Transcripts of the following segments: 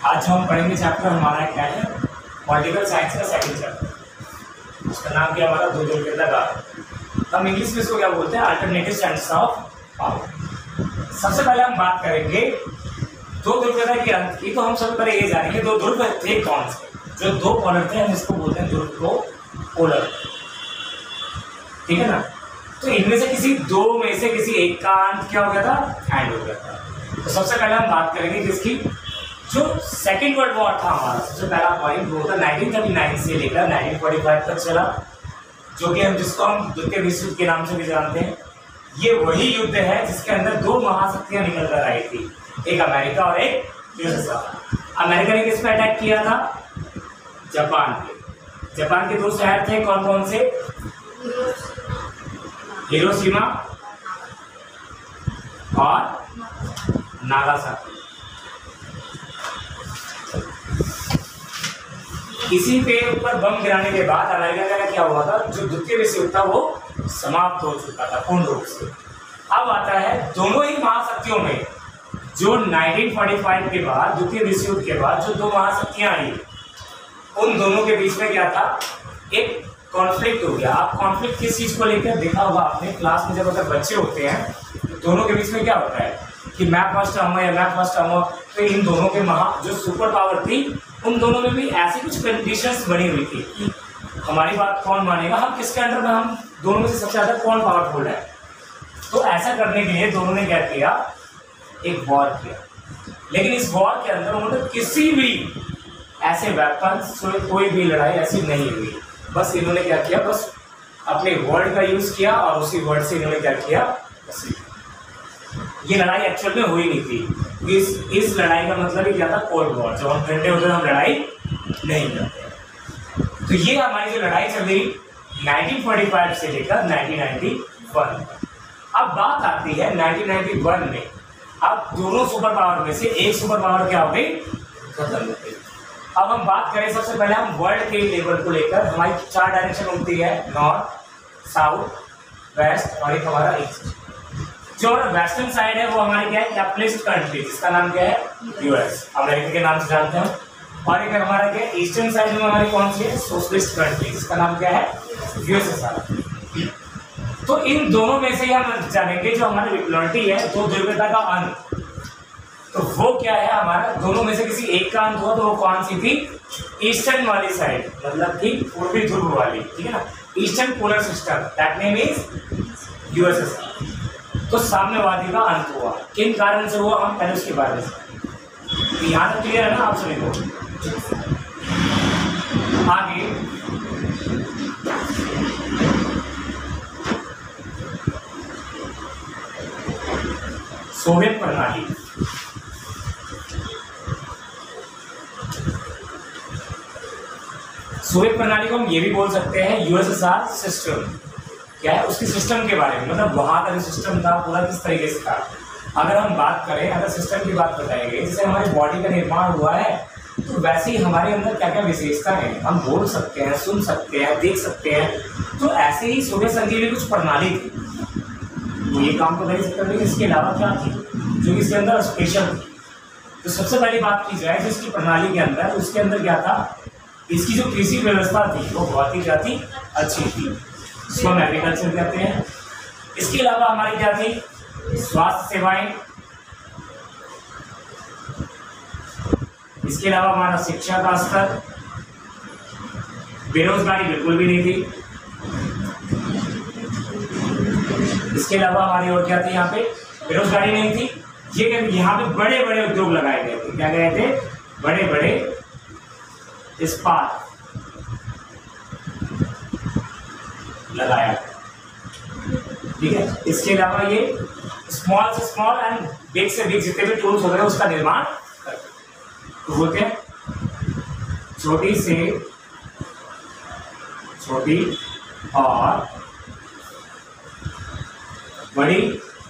आज हम पढ़ेंगे चैप्टर हमारा क्या है, पॉलिटिकल साइंस का सेकंड चैप्टर। उसका नाम क्या हमारा, दो ध्रुवीयता का। हम इंग्लिश में इसको क्या बोलते हैं, अल्टरनेटिव स्टैंड्स ऑफ पावर। सबसे पहले हम बात करेंगे दो ध्रुवीयता के अंत की। तो हम सबसे पहले ये जानेंगे दो ध्रुव थे कौन से, जो दो पोलर थे, हम इसको बोलते हैं ध्रुव को पोलर, ठीक है ना। तो इनमें से किसी दो में से किसी एक का अंत क्या हो गया था, एंड हो गया था। तो सबसे पहले हम बात करेंगे किसकी, जो सेकेंड वर्ल्ड वॉर था हमारा, सबसे पहला पॉइंट वो था 1939 से लेकर 1945 तक चला, जो कि जिसको हम द्वितीय विश्व युद्ध के नाम से भी जानते हैं। ये वही युद्ध है जिसके अंदर दो महाशक्तियां निकल कर आई थी, एक अमेरिका और एक यूएसएसआर। अमेरिका ने किस पे अटैक किया था, जापान पे। जापान के दो शहर थे, कौन कौन से, हिरोशिमा और नागासाकी। इसी पे ऊपर बम गिराने के बाद अमेरिका का क्या हुआ था, जो द्वितीय विश्व युद्ध था वो समाप्त हो चुका था पूर्ण रूप से। अब आता है दोनों ही महाशक्तियों में, जो 1945 के बाद, द्वितीय विश्व युद्ध के बाद जो दो महाशक्तियां आई, उन दोनों के बीच में क्या था, एक कॉन्फ्लिक्ट हो गया। आप कॉन्फ्लिक्ट किस चीज को लेकर देखा होगा आपने क्लास में, जब अगर बच्चे होते हैं तो दोनों के बीच में क्या होता है कि मैं फर्स्ट आऊंगा या मैं फर्स्ट आऊंगा। तो इन दोनों के जो सुपर पावर थी, उन दोनों में भी ऐसी कुछ कंडीशंस बनी हुई थी कि हमारी बात कौन मानेगा, हम किसके अंडर में, हम दोनों में से सबसे ज्यादा कौन पावरफुल है। तो ऐसा करने के लिए दोनों ने क्या किया, एक वॉर किया। लेकिन इस वॉर के अंदर उन्होंने किसी भी ऐसे वेपन्स, कोई भी लड़ाई ऐसी नहीं हुई। बस इन्होंने क्या किया, बस अपने वर्ड का यूज किया और उसी वर्ड से इन्होंने क्या किया, बस ये लड़ाई एक्चुअल में हुई नहीं थी। इस लड़ाई का मतलब ही क्या था, कोल्ड वॉर। जब हम ठंडे होते हम लड़ाई नहीं करते। तो ये हमारी जो लड़ाई चल रही 1945 से लेकर 1991। अब बात आती है 1991 में। अब दोनों सुपर पावर में से एक सुपर पावर क्या हो गई, खत्म हो गई। अब हम बात करें सबसे पहले हम वर्ल्ड के लेवल को लेकर, हमारी चार डायरेक्शन होती है, नॉर्थ, साउथ, वेस्ट और एक हमारा ईस्ट। जो वेस्टर्न साइड है वो हमारी क्या है, कैपिटलिस्ट कंट्री, जिसका नाम क्या है, यूएस, अमेरिका के नाम से जानते हैं। और एक हमारा क्या है, ईस्टर्न साइड में हमारी कौन सी है, सोशलिस्ट कंट्री, जिसका नाम क्या है, यूएसएसआर। तो इन दोनों में से हम जानेंगे जो हमारी इक्वलिटी है, दो ध्रुवीयता का अंत, तो वो क्या है हमारा, दोनों में से किसी एक का अंत हुआ, तो वो कौन सी थी, ईस्टर्न वाली साइड, मतलब कि पूर्वी ध्रुव वाली, ठीक है ना, eastern polar system, that name is USSR. तो साम्यवादी का अंत हुआ। किन कारण से हुआ, हम पहले उसके बारे में, तो यहाँ तक क्लियर है ना आप सभी को। आगे सोवियत प्रणाली। सोवियत प्रणाली को हम ये भी बोल सकते हैं यूएसएसआर सिस्टम। क्या है उसकी सिस्टम के बारे में, मतलब वहां का जो सिस्टम था पूरा किस तरीके से था। अगर हम बात करें, अगर सिस्टम की बात बताएंगे, जैसे हमारी बॉडी का निर्माण हुआ है, तो वैसे ही हमारे अंदर क्या क्या विशेषता है, हम बोल सकते हैं, सुन सकते हैं, देख सकते हैं। तो ऐसे ही सोवियत संघ की भी कुछ प्रणाली थी, वो ये काम तो नहीं सकते थे। इसके अलावा क्या थी जो इसके अंदर स्पेशल थी। तो सबसे पहली बात की जाए जिसकी प्रणाली के अंदर, उसके अंदर क्या था, इसकी जो कृषि व्यवस्था थी वो बहुत ही क्या थी, अच्छी थी, इसको हम एग्रीकल्चर कहते हैं। इसके अलावा हमारी क्या थी, स्वास्थ्य सेवाएं। इसके अलावा हमारा शिक्षा का स्तर, बेरोजगारी बिल्कुल भी नहीं थी। इसके अलावा हमारी और क्या थी, यहाँ पे बेरोजगारी नहीं थी। ये यहाँ पे बड़े बड़े उद्योग लगाए गए थे, क्या गए थे, बड़े बड़े इस्पात लगाया, ठीक है। इसके अलावा ये स्मॉल से स्मॉल एंड बिग से बिग जितने भी टूल्स वगैरह उसका निर्माण करते, तो बोलते हैं छोटी से छोटी और बड़ी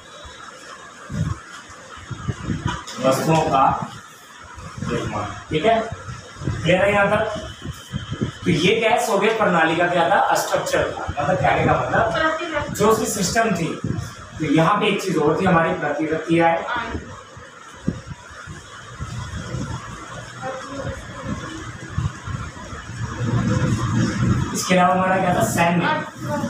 वस्तुओं का निर्माण, ठीक है, क्लियर है यहाँ तक। तो ये क्या है, सोवियत प्रणाली का क्या था, स्ट्रक्चर था, मतलब कहने का मतलब जो उसकी सिस्टम थी। तो यहाँ पे एक चीज और थी, हमारी प्रतिक्रियाएं, इसके अलावा हमारा क्या था, सैन्य।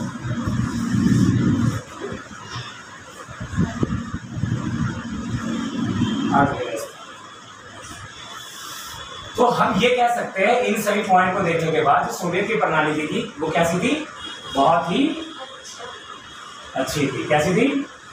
तो हम ये कह सकते हैं इन सभी पॉइंट को देखने के बाद सोवियत की प्रणाली थी वो कैसी थी, बहुत ही अच्छी थी। कैसी थी,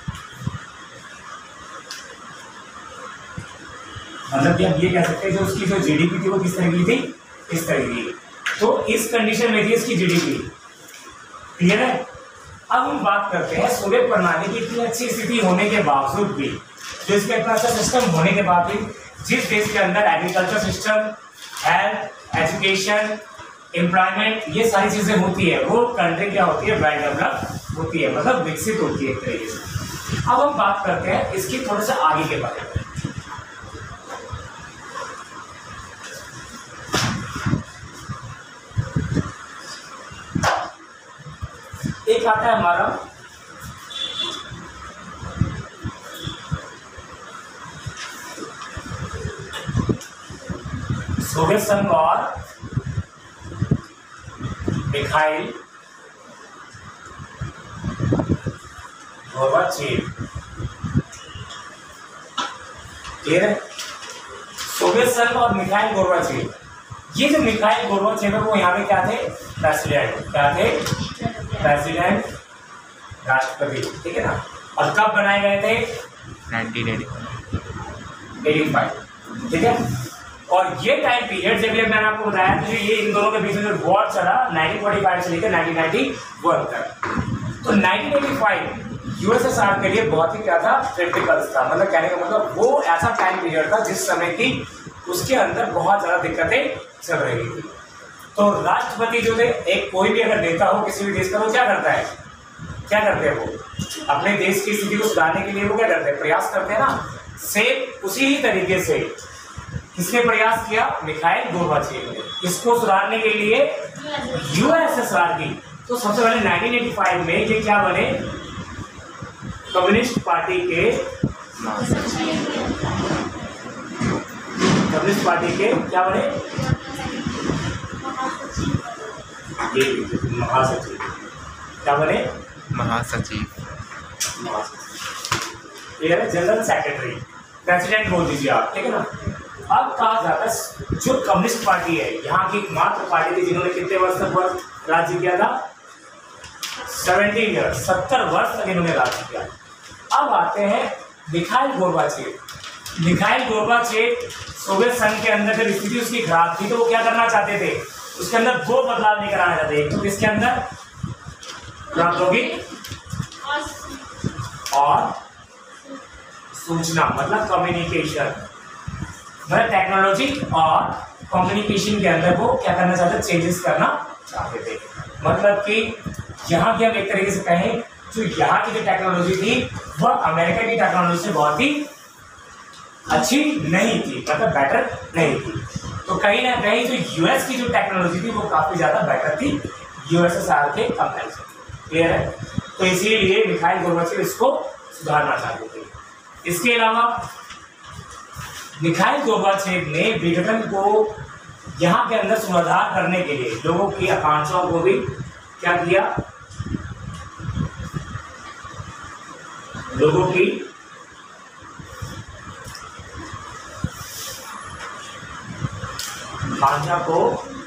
मतलब कि हम ये कह सकते हैं जो उसकी जो जीडीपी थी वो किस तरह की थी, इस तरह की। तो इस कंडीशन में थी इसकी जीडीपी। क्लियर है। अब हम बात करते हैं सोवियत प्रणाली की इतनी अच्छी स्थिति होने के बावजूद भी, जो इसका इतना अच्छा सिस्टम होने के बाद भी, जिस देश के अंदर agriculture system, health, education, employment, ये सारी चीजें होती है, वो कंट्री क्या होती है, वेल डेवलप होती है, मतलब विकसित होती है एक तरीके से। अब हम बात करते हैं इसकी थोड़ा सा आगे के बारे में। एक आता है हमारा सोवियत संघ और मिखाइल गोर्बाचेव। क्लियर है। सोवियत संघ और मिखाइल गोर्बाचेव, ये जो मिखाइल गोर्बाचेव है वो यहाँ पे क्या थे, प्रेसिडेंट। क्या थे, प्रेसिडेंट, राष्ट्रपति। ठीक है ना। और कब बनाए गए थे, 1985। ठीक है। और ये टाइम पीरियड जब मैंने आपको बताया तो ये इन दोनों के बीच में जो वॉर चला 1945 से लेकर 1991 तक, तो 1985 यूएसएसआर के लिए बहुत ही क्या था, क्रिटिकल था। मतलब कहने का मतलब वो ऐसा टाइम पीरियड था जिस समय की उसके अंदर बहुत ज्यादा दिक्कतें चल रही थी। तो राष्ट्रपति जो थे, एक कोई भी अगर नेता हो किसी भी देश का, वो क्या करता है, क्या करते हैं, वो अपने देश की स्थिति को सुधारने के लिए वो क्या करते हैं, प्रयास करते हैं ना। सेम उसी ही तरीके से किसने प्रयास किया, मिखाइल गोर्बाचेव ने, इसको सुधारने के लिए यूएसएसआर की। तो सबसे पहले 1985 में ये क्या बने, कम्युनिस्ट पार्टी के, कम्युनिस्ट पार्टी के क्या बने, महासचिव। क्या बने, महासचिव। ये है जनरल सेक्रेटरी, प्रेसिडेंट बोल दीजिए आप। ठीक है ना। अब कहा जाता है जो कम्युनिस्ट पार्टी है यहाँ की मात्र पार्टी थी जिन्होंने कितने वर्ष तक राज्य किया था, 17 ईयर्स, 70 वर्ष तक इन्होंने राज्य किया। अब आते हैं Mikhail Gorbachev. Mikhail Gorbachev Soviet संघ के अंदर जब स्थिति उसकी खराब थी तो वो क्या करना चाहते थे, उसके अंदर दो बदलाव लेकर आना चाहते थे। तो किसके अंदर, प्रौद्योगिकी और सूचना, मतलब कम्युनिकेशन, मतलब टेक्नोलॉजी और कम्युनिकेशन के अंदर वो क्या करना चाहते, चेंजेस करना चाहते थे। मतलब कि यहाँ की हम एक तरीके से कहें जो यहाँ की जो टेक्नोलॉजी थी वह अमेरिका की टेक्नोलॉजी से बहुत ही अच्छी नहीं थी, मतलब बेटर नहीं थी। तो कहीं ना कहीं जो यूएस की जो टेक्नोलॉजी थी वो काफी ज्यादा बेटर थी यूएसएसआर के कंपैरिजन। क्लियर है। तो इसीलिए मिखाइल गोर्बाचेव इसको सुधारना चाहते थे। इसके अलावा मिखाइल गोर्बाचेव ने विघटन को यहाँ के अंदर सुधार करने के लिए लोगों की आकांक्षाओं को भी क्या किया, लोगों की आकांक्षा को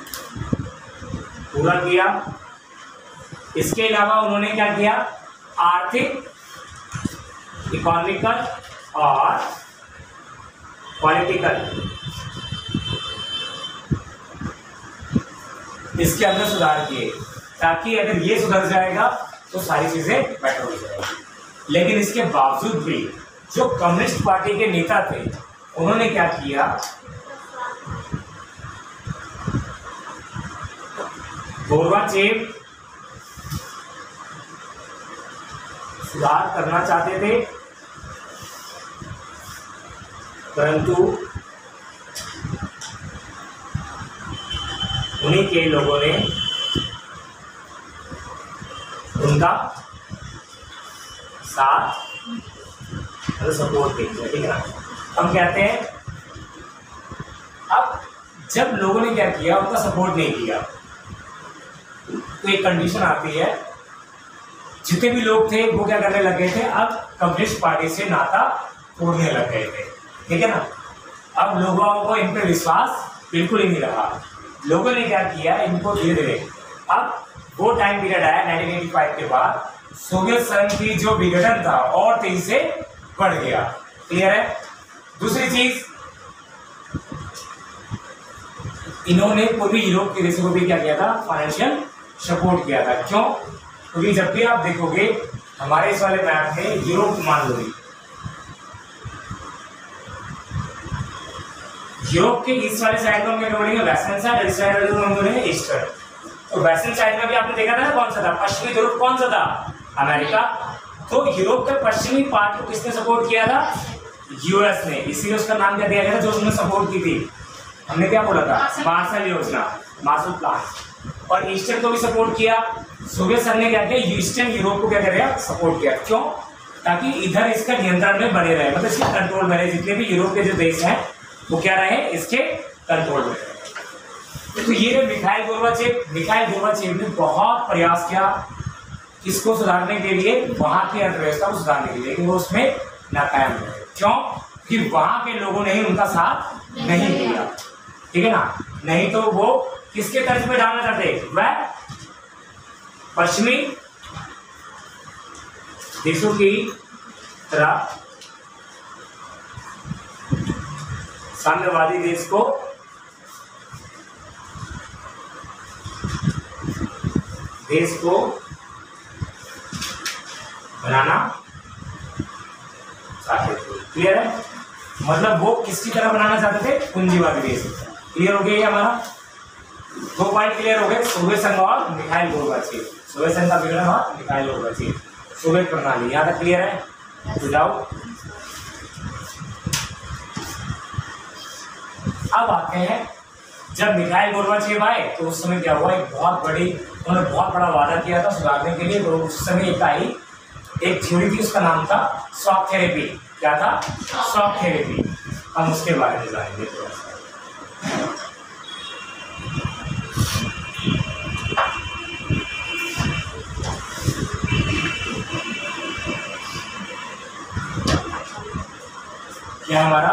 पूरा किया। इसके अलावा उन्होंने क्या किया, आर्थिक, इकोनॉमिकल और पॉलिटिकल, इसके अंदर सुधार किए ताकि अगर ये सुधर जाएगा तो सारी चीजें बेटर हो जाएगी। लेकिन इसके बावजूद भी जो कम्युनिस्ट पार्टी के नेता थे उन्होंने क्या किया, गोर्बाचेव सुधार करना चाहते थे परंतु उन्हीं के लोगों ने उनका साथ और सपोर्ट नहीं किया। ठीक है ना। हम कहते हैं अब जब लोगों ने क्या किया, उनका सपोर्ट नहीं किया तो एक कंडीशन आती है, जितने भी लोग थे वो क्या करने लग गए थे, अब कम्युनिस्ट पार्टी से नाता तोड़ने लग गए थे, ठीक है ना। अब लोगों को इन पे विश्वास बिल्कुल ही नहीं रहा। लोगों ने क्या किया, इनको धीरे धीरे, अब वो टाइम पीरियड आया 1985 के बाद, सोवियत संघ की जो विघटन था और तेजी से बढ़ गया। क्लियर है। दूसरी चीज, इन्होंने पूर्वी यूरोप के देशों को भी क्या किया था, फाइनेंशियल सपोर्ट किया था। क्यों? क्योंकि जब भी आप देखोगे हमारे इस वाले मैप में यूरोप मान लो, यूरोप के ईस्ट वाले साइड में हम क्या बोलेंगे वेस्टर्न साइड, इस साइड में हम बोलेंगे ईस्टर्न। तो वेस्टर्न साइड में भी आपने देखा था ना कौन सा था, पश्चिमी ध्रुव कौन सा था, अमेरिका। तो यूरोप के पश्चिमी पार्ट को किसने सपोर्ट किया था, यूएस ने, इसीलिए उसका नाम क्या दिया गया था, जो उसने सपोर्ट की थी, हमने क्या बोला था, मार्शल योजना, मार्शल प्लान। और ईस्टर्न को भी सपोर्ट किया, सोवियत संघ ने क्या किया, ईस्टर्न यूरोप को क्या करेगा, सपोर्ट किया। क्यों? ताकि इधर इसका नियंत्रण में बने रहे, मतलब इसके कंट्रोल में रहे, जितने भी यूरोप के जो देश हैं वो क्या रहे, इसके कंट्रोल में रहे। तो ये मिखाइल गोर्बाचेव ने बहुत प्रयास किया इसको सुधारने के लिए, वहां की अर्थव्यवस्था को सुधारने के लिए, लेकिन वो उसमें नाकाम रहे। क्यों? कि वहां के लोगों ने ही उनका साथ नहीं दिया, ठीक है ना। नहीं तो वो किसके तर्ज पे डालना चाहते, वह पश्चिमी देशों की तरह साम्यवादी देश को बनाना चाहते थे। क्लियर है। मतलब वो किसकी तरह बनाना चाहते थे, पूंजीवादी देश। क्लियर हो गया हमारा, 2 पॉइंट क्लियर हो गए, सोवियत संघ और मिखाइल गोर्बाचेव, सोवियत संघ का विघटन और मिखाइल गोर्बाचेव, सोवियत प्रणाली। यहाँ तक क्लियर है, बुझाओ। अब आते हैं, जब मिखाइल गोर्बाचेव आए तो उस समय क्या हुआ, उन्होंने बहुत बड़ा वादा किया था सुधारने के लिए। तो उस समय एक थ्योरी थी, उसका नाम था शॉक थेरेपी। क्या था, शॉक थेरेपी। हम उसके बारे में जानेंगे थोड़ा सा। क्या हमारा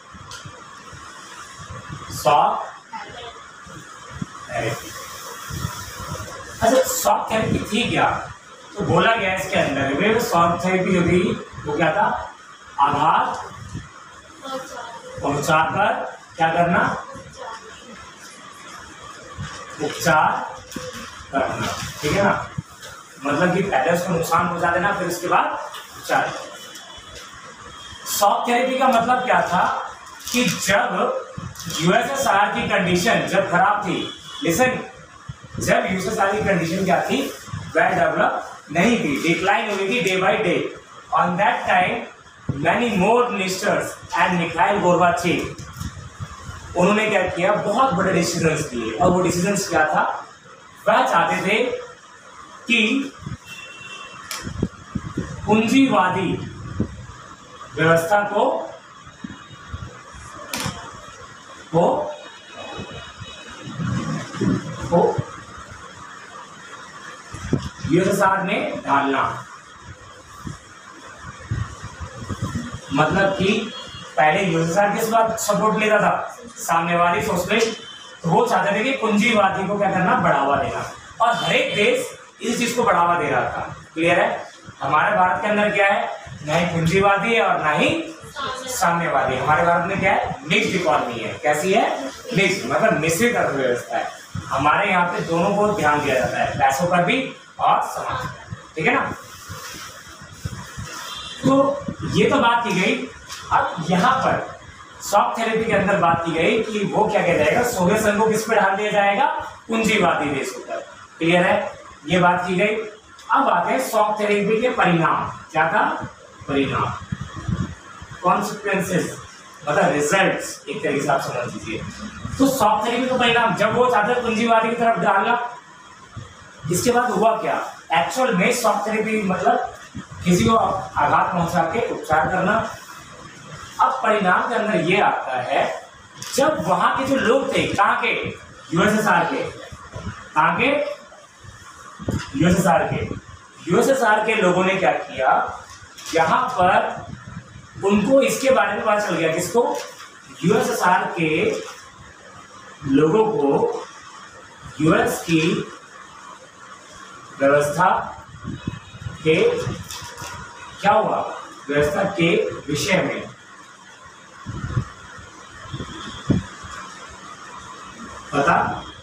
शॉक थेरेपी। अच्छा, शॉक थेरेपी थी क्या, तो बोला गया इसके अंदर में शॉक थेरेपी जो थी वो क्या था, आघात पहुंचाकर क्या करना, उपचार करना, ठीक है ना। मतलब कि पहले उसको नुकसान पहुंचा देना, फिर उसके बाद उपचार। शॉक थेरेपी का मतलब क्या था कि जब यूएसएसआर की कंडीशन जब खराब थी, लिसन, जब यूएसएसआर की कंडीशन क्या थी, वह डेवलप नहीं थी, डिक्लाइन हो रही थी day by day. On that time many more ministers and Mikhail Gorbachev, उन्होंने क्या किया, बहुत बड़े डिसीजंस लिए। और वो डिसीजंस क्या था, वह चाहते थे कि पूंजीवादी व्यवस्था को यूएसएसआर में डालना। मतलब कि पहले यूएसएसआर किस बात सपोर्ट लेता था, साम्यवादी सोशलिस्ट। तो वो चाहते थे कि पूंजीवादी को क्या करना, बढ़ावा देना। और हर एक देश इस चीज को बढ़ावा दे रहा था। क्लियर है। हमारे भारत के अंदर क्या है, ना ही पूंजीवादी है और ना ही साम्यवादी। हमारे भारत में क्या है, मिक्स्ड इकोनॉमी है। कैसी है, मिक्स्ड, मतलब मिश्रित अर्थव्यवस्था है। हमारे यहाँ पे दोनों को ध्यान दिया जाता है, पैसों पर भी और समाज पर, ठीक है ना। तो ये तो बात की गई। अब यहाँ पर शॉक थेरेपी के अंदर बात की गई कि वो क्या कह जाएगा, सोवियत संघ को किस पे डाल दिया जाएगा, पूंजीवादी देशों पर। क्लियर है, ये बात की गई। अब आते हैं शॉक थेरेपी के परिणाम। क्या था, परिणाम, कॉन्सिक्वेंसेस, मतलब रिजल्ट्स, एक तरीके से आप समझ लीजिए। तो शॉक थेरेपी का परिणाम, जब वो चाहते पूंजीवादी की तरफ डालना, इसके बाद हुआ क्या, एक्चुअल में शॉक थेरेपी मतलब किसी को आघात पहुंचा के उपचार करना। अब परिणाम के अंदर ये आता है, जब वहां के जो लोग थे, कहाँ के, यूएसएसआर के, कहाँ के, यूएसएसआर के लोगों ने क्या किया, यहाँ पर उनको इसके बारे में पता चल गया, किसको, यूएसएसआर के लोगों को यूएस की व्यवस्था के क्या हुआ, व्यवस्था के विषय में पता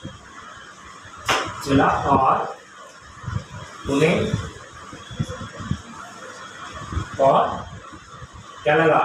चला और उन्हें और क्या लगा,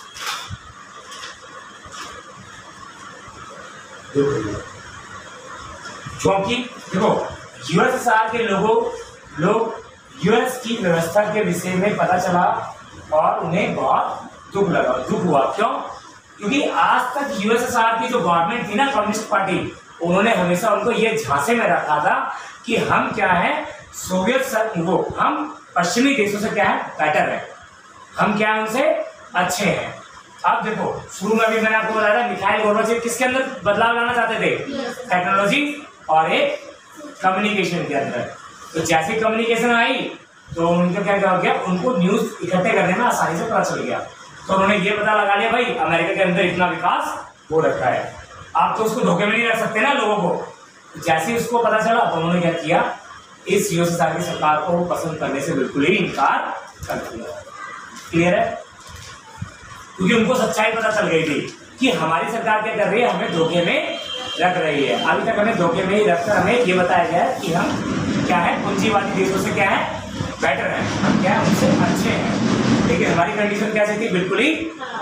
क्योंकि देखो यूएसएसआर के लोग यूएस की व्यवस्था के विषय में पता चला और उन्हें बहुत दुख हुआ। क्यों? क्योंकि आज तक यूएसएसआर की जो गवर्नमेंट थी ना, कम्युनिस्ट पार्टी, उन्होंने हमेशा उनको ये झांसे में रखा था कि हम क्या है, हम पश्चिमी देशों से क्या है, बेटर है, हम क्या है, उनसे अच्छे हैं। अब देखो शुरू में भी मैंने आपको बताया था, मिखाइल गोर्बाचेव किसके अंदर बदलाव लाना चाहते थे, टेक्नोलॉजी और एक कम्युनिकेशन के अंदर। तो जैसे कम्युनिकेशन आई तो उनका क्या हो गया, उनको न्यूज इकट्ठे करने में आसानी से पता चल गया। तो उन्होंने ये पता लगा लिया, भाई अमेरिका के अंदर इतना विकास हो रखा है, आप तो उसको धोखे में नहीं रख सकते ना लोगों को। जैसे ही उसको पता चला तो उन्होंने क्या किया, इस यूएसएसआर की सरकार को पसंद करने से बिल्कुल ही इनकार कर दिया। क्लियर है? क्योंकि उनको सच्चाई पता चल गई थी कि हमारी सरकार क्या कर रही है, हमें धोखे में रख रही है। अभी तक हमें धोखे में ही रखकर हमें ये बताया गया है कि हम क्या है, पूंजीवादी देशों से क्या है, बेटर है, हम क्या है, उनसे अच्छे हैं। लेकिन हमारी कंडीशन कैसी थी, बिल्कुल ही।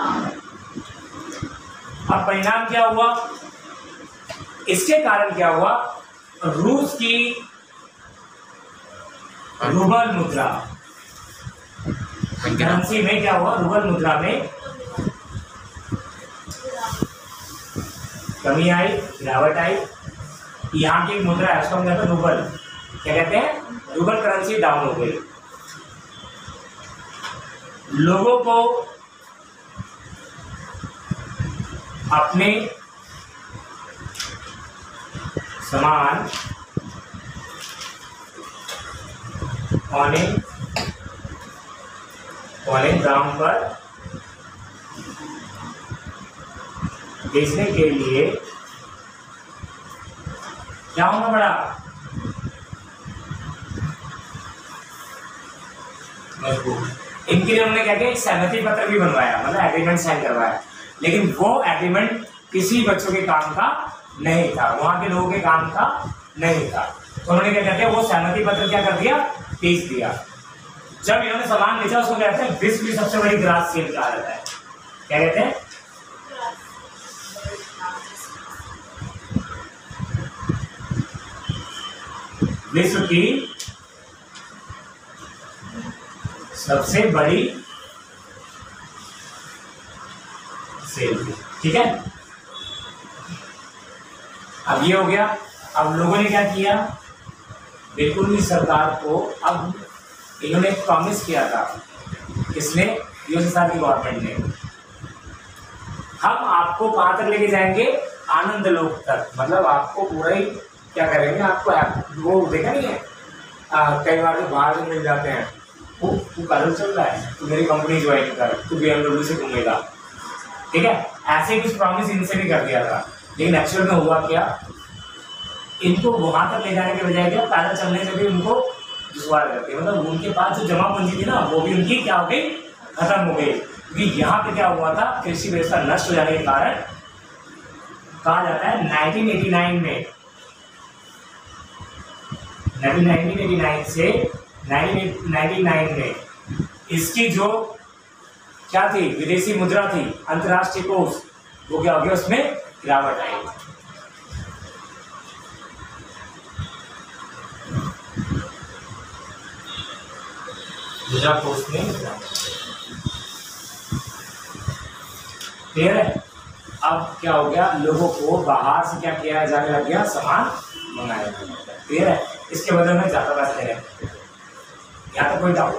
अब परिणाम क्या हुआ, इसके कारण क्या हुआ, रूस की रूबल मुद्रा करेंसी में क्या हुआ, रूबल मुद्रा में कमी आई, गिरावट आई। यहाँ की एक मुद्रा है, उसको हम कहते हैं रूबल, क्या कहते हैं, रूबल करेंसी डाउन हो गई। लोगों को अपने सामान पौने दाम पर बेचने के लिए क्या होना पड़ा, मजबूर। इनके लिए उन्होंने क्या किया, एक सहमति पत्र भी बनवाया, मतलब एग्रीमेंट साइन करवाया। लेकिन वो एग्रीमेंट किसी बच्चों के काम का नहीं था, वहां के लोगों के काम का नहीं था। तो उन्होंने क्या कहते हैं, वो सहमति पत्र क्या कर दिया, बेच दिया। जब इन्होंने सामान बेचा, उसको कहते हैं विश्व की सबसे बड़ी ग्रास सेल कहा जाता है। क्या कहते हैं, विश्व की सबसे बड़ी सेल। ठीक है, अब ये हो गया। अब लोगों ने क्या किया, बिल्कुल भी सरकार को, अब इन्होंने प्रॉमिस किया था, किसने, यूएसएसआर की गवर्नमेंट ने, हम आपको कहां तक लेके जाएंगे, आनंद लोक तक, मतलब आपको पूरा ही क्या करेंगे, आपको वो देखा नहीं है, कई बार तो बाहर मिल जाते हैं, वो कदम चल रहा है, तू मेरी कंपनी ज्वाइन कर, तू BMW से घूमेगा। ठीक है, ऐसे कुछ प्रॉमिस इनसे भी कर दिया था। लेकिन एक्चुअल में हुआ क्या, इनको वहां तक ले जाने के बजाय क्या, पैदल चलने से भी उनको दुश्वार करती है, मतलब उनके पास जो जमा पूंजी थी ना, वो भी उनकी क्या हो गई, खत्म हो गई। क्योंकि यहाँ पे क्या हुआ था, कृषि व्यवस्था नष्ट हो जाने के कारण कहा जाता है 1989 में 1989 से 1999 में इसकी जो क्या थी, विदेशी मुद्रा थी, अंतर्राष्ट्रीय कोष, वो क्या हो गया, उसमें गिरावट आई। मुद्रा कोष में क्लियर है। अब क्या हो गया, लोगों को बाहर से क्या किया जाने लग गया, सामान मंगाया जाने लग गया। क्लियर है, इसके बदले में ज्यादा पैसे दे रहे, यहाँ तक कोई डाउट।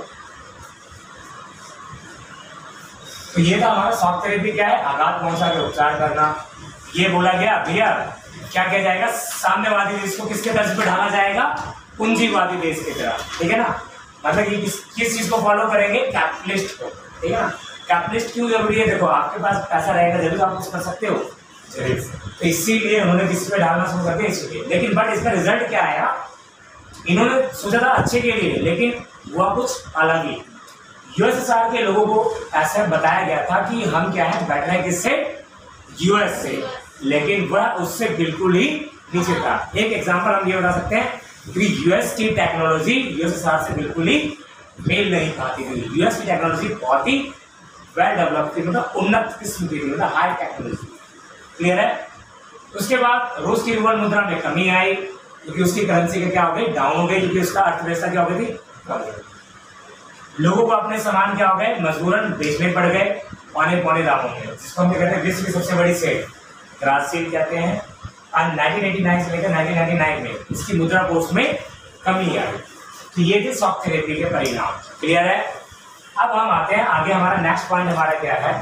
तो ये था हमारा शॉक थेरेपी, क्या है, आघात पहुंचा के उपचार करना। ये बोला गया भैया क्या किया जाएगा, साम्यवादी देश को किसके तर्ज पे ढाला जाएगा, पूंजीवादी देश की तरह, ठीक है ना। मतलब कि किस चीज को फॉलो करेंगे, कैपिटलिस्ट को, ठीक है ना। कैपिटलिस्ट क्यों जरूरी है, देखो आपके पास पैसा रहेगा जरूर आप कुछ कर सकते हो, तो इसीलिए उन्होंने किसी पे डालना शुरू कर दिया इसलिए। लेकिन बट इसका रिजल्ट क्या आया, इन्होंने सोचा था अच्छे के लिए, लेकिन हुआ कुछ अलग ही। यूएसएसआर के लोगों को ऐसा बताया गया था कि हम क्या है, बेटर है किससे, यूएस से, लेकिन वह उससे बिल्कुल ही नीचे था। एक एग्जांपल हम ये बता सकते हैं कि यूएस की टेक्नोलॉजी यूएसएसआर से बिल्कुल ही मेल नहीं खाती थी। यूएस की टेक्नोलॉजी बहुत ही वेल डेवलप थी, मतलब उन्नत किस्म की थी, मतलब हाई टेक्नोलॉजी। क्लियर है। उसके बाद रूस की रूबल मुद्रा में कमी आई क्योंकि उसकी करेंसी का क्या हो गई, डाउन हो गई, क्योंकि उसका अर्थव्यवस्था क्या हो गई थी, कम हो गई। लोगों को अपने सामान क्या हो गए, मजबूरन बेचने पड़ गए पौने दामों में, जिसको हम कहते हैं विश्व की सबसे बड़ी सेल, ग्रासील कहते हैं। और 1989 से लेकर 1999 में इसकी मुद्रा कोष में कमी आई। तो ये थे शॉक थेरेपी के परिणाम। क्लियर है। अब हम आते हैं आगे, हमारा नेक्स्ट पॉइंट हमारा क्या है,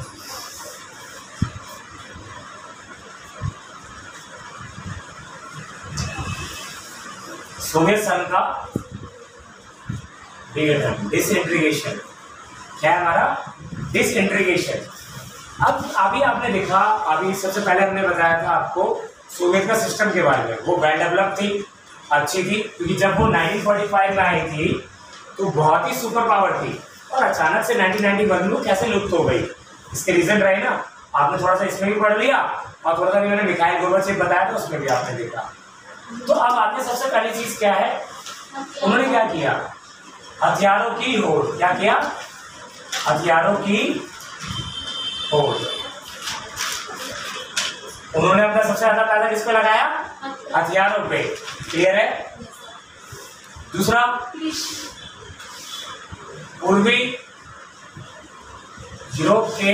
सोवियत संघ का विघटन, डिसइंटीग्रेशन। क्या है हमारा, डिसइंटीग्रेशन। अब अभी आपने देखा, अभी सबसे पहले हमने बताया था आपको सोवियत का सिस्टम के बारे में, वो वेल डेवलप थी, अच्छी थी, क्योंकि जब वो 1945 में आई थी तो बहुत ही सुपर पावर थी, और अचानक से 1991 में कैसे लुप्त हो गई। इसके रीजन रहे ना, आपने थोड़ा सा इसमें भी पढ़ लिया और थोड़ा सा भी मैंने मिखाइल गोर्बाचेव बताया था, उसमें भी आपने देखा। तो अब आपने सबसे पहली चीज क्या है, उन्होंने क्या किया, हथियारों की होड़। क्या किया, हथियारों की होड़। उन्होंने अपना सबसे ज्यादा पैसा किस पे लगाया, हथियारों पे। क्लियर है। दूसरा, पूर्वी यूरोप के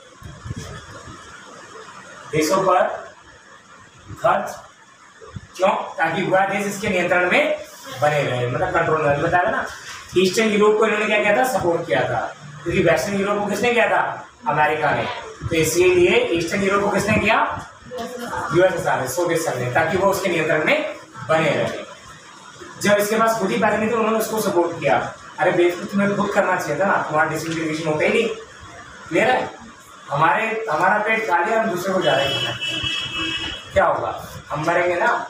देशों पर खर्च, क्यों, ताकि वह देश इसके नियंत्रण में बने रहे, मतलब कंट्रोल में। बताया ना, ईस्टर्न यूरोप को इन्होंने क्या किया था, सपोर्ट किया था, क्योंकि वेस्टर्न यूरोप को किसने किया था, अमेरिका ने। तो इसीलिए ईस्टर्न यूरोप को किसने किया, यूएसएसआर ने, सोवियत संघ ने, ताकि वो उसके नियंत्रण में बने रहे। जब इसके पास खुद ही पैसे नहीं थे, उन्होंने उसको सपोर्ट किया। अरे बेवकूफ, तुम्हें खुद करना चाहिए था ना, तुम्हारा डिसइंटीग्रेशन होता ही नहीं। क्लियर है। हमारा पेट खा लिया, हम दूसरे को जा रहे हैं, क्या होगा, हम मरेंगे ना।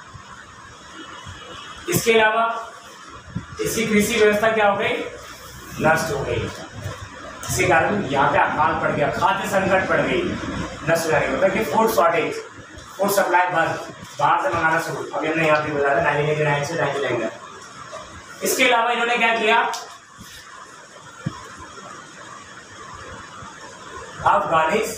इसके अलावा इसकी कृषि व्यवस्था क्या हो गई, नष्ट हो गई। इसी कारण यहाँ पे अकाल पड़ गया, खाद्य संकट पड़ गई, नष्ट हो जाने का, मतलब फूड शॉर्टेज, फूड सप्लाई बंद, बाहर से मंगाना शुरू। अभी हमने यहाँ पे बताया 1989 से 1999। इसके अलावा इन्होंने क्या किया, अफगानिस्तान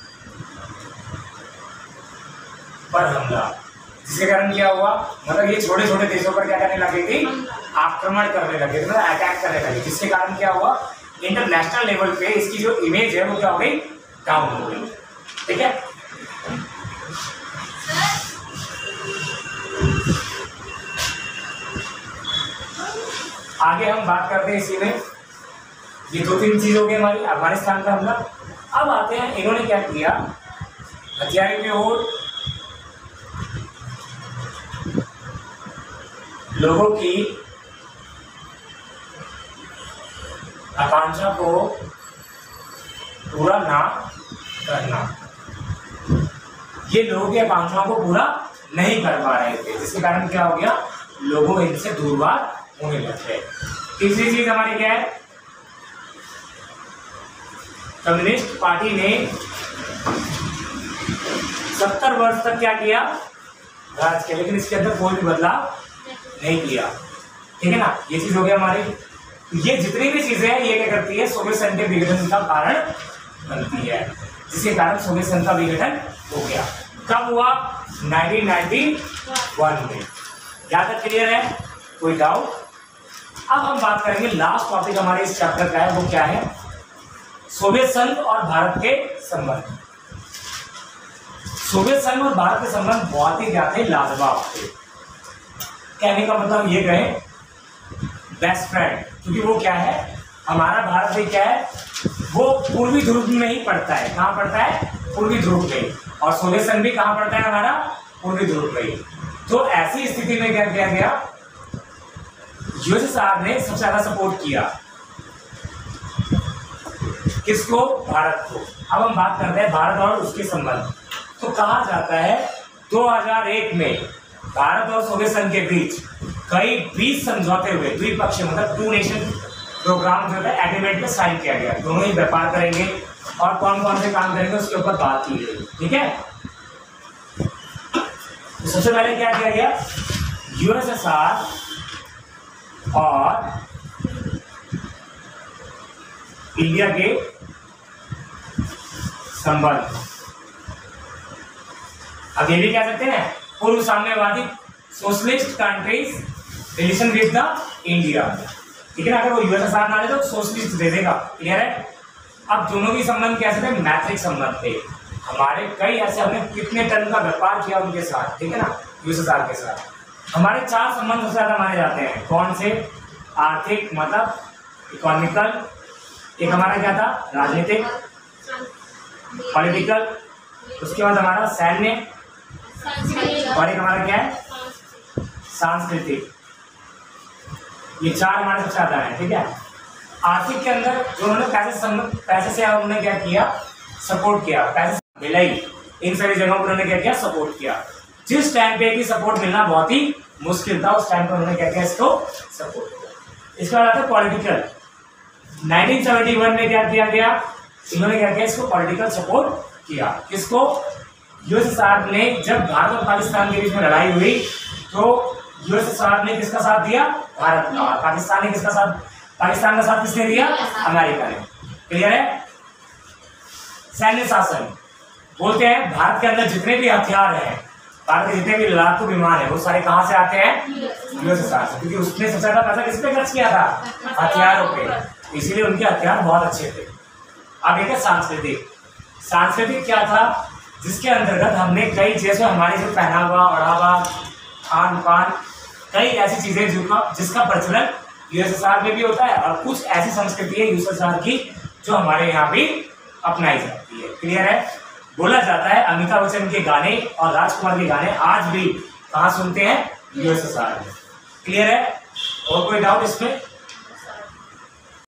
पर हमला, जिसके कारण क्या हुआ, मतलब ये छोटे छोटे देशों पर क्या करने लगे थे, आक्रमण करने लगे थे, मतलब अटैक करने लगे, जिसके कारण क्या हुआ, इंटरनेशनल लेवल पे इसकी जो इमेज है वो क्या हो गई, डाउन हो गई। ठीक है। आगे हम बात करते हैं इसी में, ये 2-3 चीज हो गई हमारी, अफगानिस्तान का हमला। अब आते हैं इन्होंने क्या किया, हथियारों की ओर, लोगों की आकांक्षा को पूरा ना करना। ये लोगों की आकांक्षाओं को पूरा नहीं कर पा रहे थे, जिसके कारण क्या हो गया, लोगों इनसे दूरबार होने लगे। तीसरी चीज हमारी क्या है, कम्युनिस्ट पार्टी ने 70 वर्ष तक क्या किया, राज किया, लेकिन इसके अंदर कोई भी बदलाव नहीं किया। ठीक है ना, ये चीज हो गया हमारी। ये जितनी भी चीजें हैं ये क्या करती है, सोवियत संघ के विघटन का कारण बनती है, जिसके कारण सोवियत संघ का विघटन हो गया। कब हुआ, 1991 में। यहाँ तक क्लियर है, कोई डाउट। अब हम बात करेंगे, लास्ट टॉपिक हमारे इस चैप्टर का है, वो क्या है, सोवियत संघ और भारत के संबंध। सोवियत संघ और भारत के संबंध बहुत ही ज्यादा लाजवाब थे। कहने का मतलब ये कहे बेस्ट फ्रेंड, क्योंकि वो क्या है, हमारा भारत भी क्या है, वो पूर्वी ध्रुव में ही पड़ता है। कहाँ पड़ता है, पूर्वी ध्रुव में, और सोवियत संघ भी कहाँ पड़ता है हमारा, पूर्वी ध्रुव में ही। तो ऐसी स्थिति में क्या किया गया, यूएसएसआर ने सबसे ज्यादा सपोर्ट किया किसको? भारत को। अब हम बात करते हैं भारत और उसके संबंध। तो कहा जाता है 2001 में भारत और सोवियत संघ के बीच कई 20 समझौते हुए, द्विपक्षीय मतलब 2 नेशन प्रोग्राम जो है एग्रीमेंट में साइन किया गया। दोनों ही व्यापार करेंगे और कौन कौन से काम करेंगे उसके ऊपर बात की गई। ठीक है, तो सबसे पहले क्या किया गया? यूएसएसआर और इंडिया के संबंध। अब ये भी कह सकते हैं पूर्व साम्यवादी socialist countries relation with the India. ठीक है ना, अगर वो यूएसएसआर ना ले तो सोशलिस्ट दे देगा। क्लियर है? अब दोनों के संबंध कैसे थे? मैत्रिक संबंध थे। हमारे कई ऐसे, हमने कितने टन का व्यापार किया उनके साथ। ठीक है ना, यूएसएसआर के साथ हमारे 4 संबंध सबसे ज्यादा माने जाते हैं। कौन से? आर्थिक मतलब इकोनॉमिकल, एक हमारा क्या था? राजनीतिक, पॉलिटिकल, उसके बाद हमारा सैन्य, और एक हमारा क्या है? सांस्कृतिक। ये 4 हमारे सबसे ज्यादा है। ठीक है, आर्थिक के अंदर जो उन्होंने पैसे से उन्होंने क्या किया? सपोर्ट किया। पैसे मिलाई, इन सारी जगहों पर उन्होंने क्या किया? सपोर्ट किया। जिस टाइम पे की सपोर्ट मिलना बहुत ही मुश्किल था, उस टाइम पर उन्होंने क्या किया? इसको सपोर्ट किया। इसके बाद आता है पॉलिटिकल। 1971 में क्या किया गया? इन्होंने क्या किया? इसको पॉलिटिकल सपोर्ट किया। किसको? यूएसएसआर ने। जब भारत और पाकिस्तान के बीच में लड़ाई हुई तो यूएसएसआर ने किसका साथ दिया? भारत का। पाकिस्तान ने किसका साथ? पाकिस्तान का साथ किसने दिया? अमेरिका ने। क्लियर है? सैन्य शासन बोलते हैं भारत के अंदर जितने भी हथियार हैं, भारत के जितने भी लड़ाकू विमान है, वो सारे कहां से आते हैं? यूएसएसआर से, क्योंकि उसने सबसे ज्यादा पैसा किस पे खर्च किया था? हथियारों पे। इसीलिए उनके हथियार बहुत अच्छे थे। अब एक है सांस्कृतिक। सांस्कृतिक क्या था? जिसके अंतर्गत हमने कई, जैसे हमारे जो पहनावा, ओढ़ावा, खान पान, कई ऐसी चीजें जिसका प्रचलन यूएसएसआर में भी होता है, और कुछ ऐसी संस्कृति है यूएसएसआर की जो हमारे यहाँ भी अपनाई जाती है। क्लियर है? बोला जाता है अमिताभ बच्चन के गाने और राजकुमार के गाने आज भी कहाँ सुनते हैं? यूएसएसआर में। क्लियर है? और कोई डाउट इसमें?